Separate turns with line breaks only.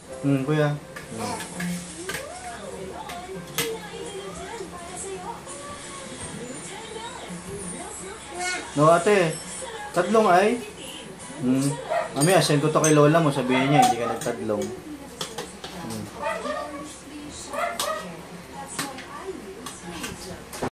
Kuya. No, ate. Tadlong ay? Mamaya, send ko to kay lola mo. Sabihin niya, hindi ka nagtadlong.